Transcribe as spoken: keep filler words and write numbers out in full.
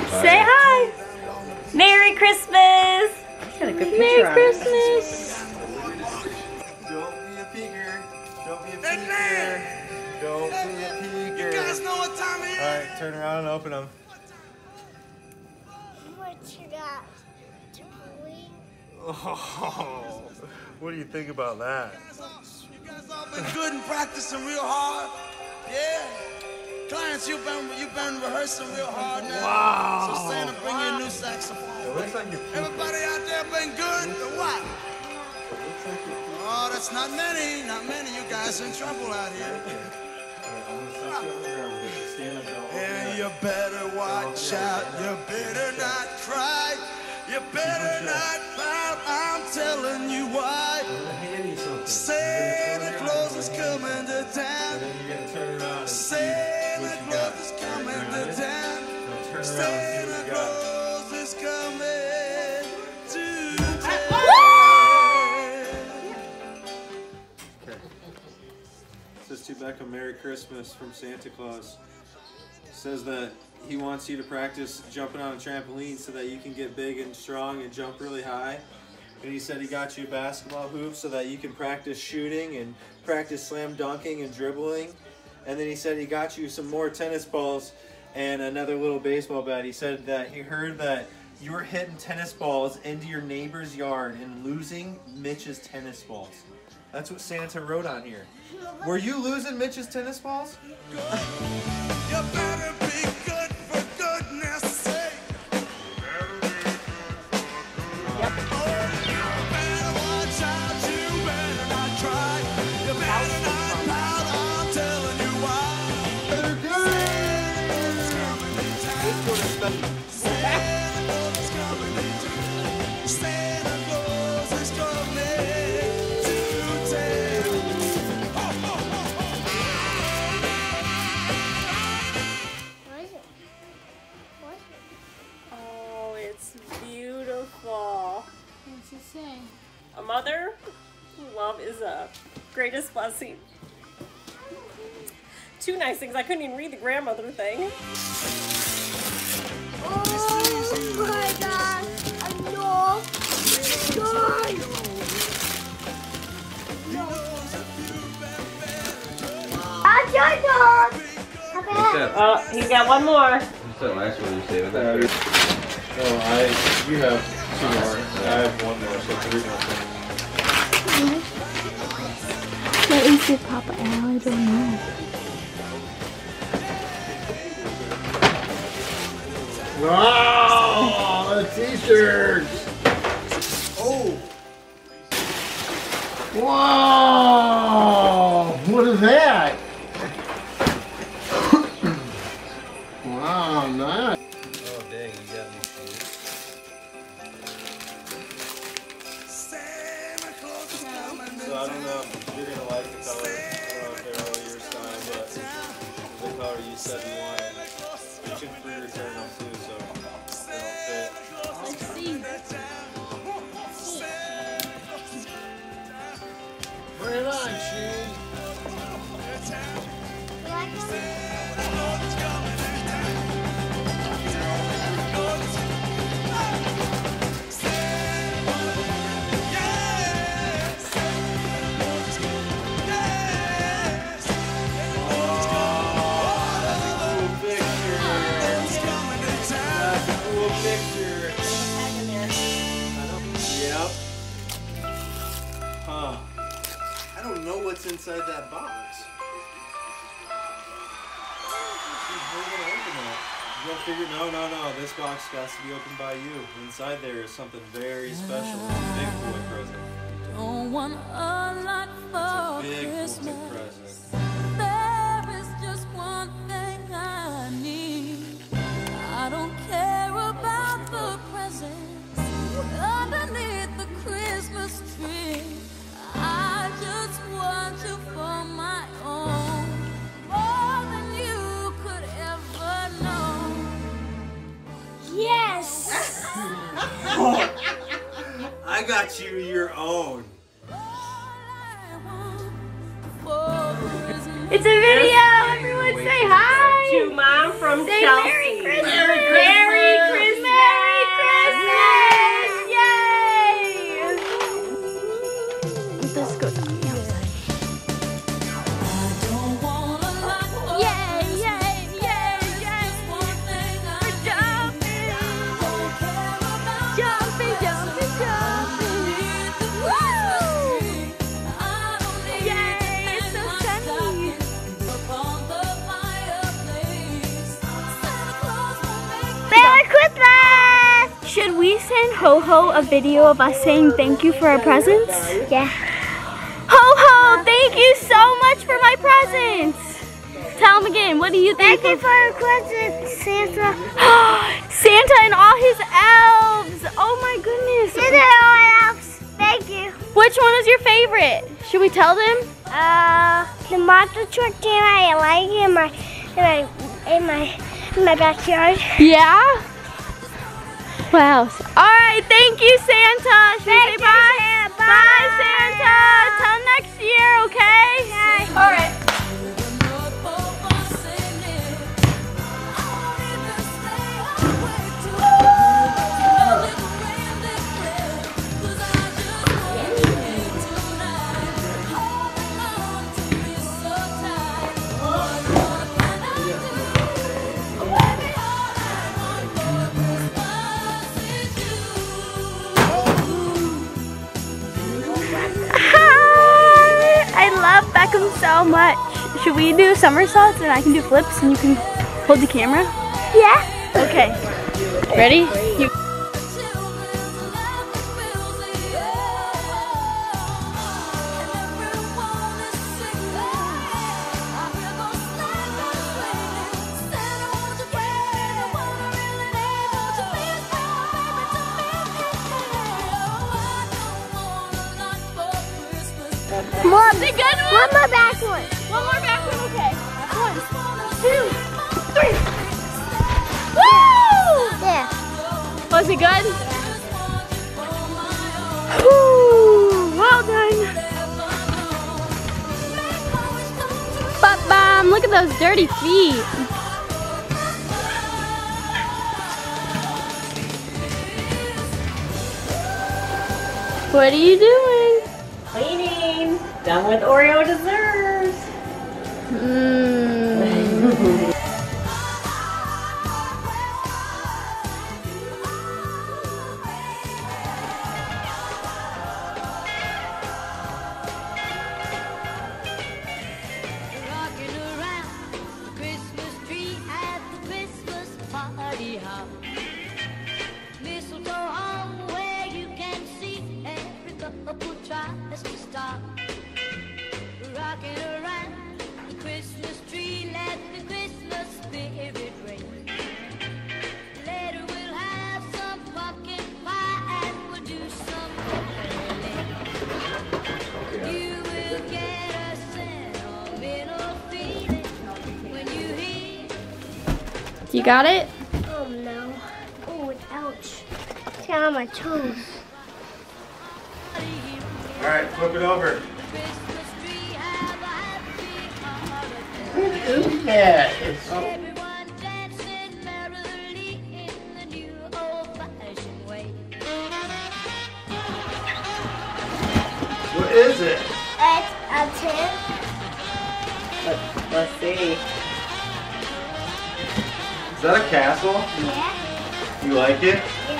Say hi. Merry Christmas. Got a good picture Merry Christmas. Don't be a peeker. Don't be a peeker. Don't be a peeker. You guys know what time it is. All right, turn around and open them. What you got? Oh, what do you think about that? You guys all been good and practicing real hard. Yeah. Clients, you've been you've been rehearsing real hard now. Wow. So Santa, bring your new saxophone. It looks like you're Everybody out there been good or what? Oh, that's not many, not many. You guys in trouble out here. Yeah, you better watch out. You better not cry. You better not pout. I'm telling you why. Santa Claus is coming to town. Santa Claus is coming to town. Santa Claus is coming to town. Okay. Says to Becca, Merry Christmas from Santa Claus. Says that he wants you to practice jumping on a trampoline so that you can get big and strong and jump really high. And he said he got you a basketball hoop so that you can practice shooting and practice slam dunking and dribbling. And then he said he got you some more tennis balls and another little baseball bat. He said that he heard that you were hitting tennis balls into your neighbor's yard and losing Mitch's tennis balls. That's what Santa wrote on here. Were you losing Mitch's tennis balls? You better be good for goodness sake. Yep. Oh, you better watch out. You better not cry. You better not pout. I'm telling you why. They're good. Santa Claus is coming to town. Santa Claus is coming to town. Ho, ho, ho, ho. What is it? What is it? Oh, it's beautiful. What's it say? A mother, love is a greatest blessing. Two nice things. I couldn't even read the grandmother thing. Oh my gosh! I know. God. I don't know. What's that? Oh, he's got one more. What's that last one you saved? I thought you- Oh, I, you have two more. I have one more, so three more things. What is it, Papa Al? I don't know. Wow, the t-shirts! Oh! Wow! What is that? Wow, nice. Oh, dang, you got me shoes. Santa Claus is coming to So I don't know if you're gonna like the color. I don't know if they're all your style, but the color you said you wanted. You can free return them too, so they don't fit. Let's see. Bring it on, Sheen. You like them? I don't know what's inside that box. How are you gonna open that? You gotta figure. No, no, no. This box has to be opened by you. Inside there is something very special. It's a big boy present. Don't want a lot for It's a big Christmas. boy present. There is just one thing I need. I don't care about the presents underneath the Christmas tree. I just want you for my own, more than you could ever know. Yes! I got you your own. It's a video. Everyone say hi. To Mom from Say Chelsea. Merry Christmas. Merry Christmas. Ho Ho a video of us saying thank you for our presents? Yeah. Ho Ho, thank you so much for my presents. Tell him again, what do you think? Thank you for your presents, Santa. Santa and all his elves. Oh my goodness. Santa and all my elves. Thank you. Which one is your favorite? Should we tell them? Uh, the monster truck and I like in my in my in my in my backyard. Yeah? Wow. All right, thank you, Santa. Should we say bye? Santa. Bye, Bye. Santa. Till next year, okay? Bye. All right. Beckham so much. Should we do somersaults and I can do flips and you can hold the camera? Yeah. Okay. Ready? You More, Is it good one? one more back one. One more back one, okay. One, two, three. Woo! Yeah. Was it good? Woo! Well done. But bam, look at those dirty feet. What are you doing? Cleaning. Done with Oreo desserts. Mmm. Rocking around the Christmas tree at the Christmas party hop. Mistletoe hung where you can see every couple tries to stop. Rocking around the Christmas tree, let the Christmas spirit ring. Later we'll have some pumpkin pie and we'll do some caroling. You will get a sentimental feeling when you hear. You got it? Oh no. Oh, ouch. It's got on my toes. All right, flip it over. Christmas tree, have a happy holiday. Yeah, it's Everyone dancing merrily in the new old-fashioned way. What is it? It's a tin. Let's, let's see. Is that a castle? Yeah. You like it? Yeah.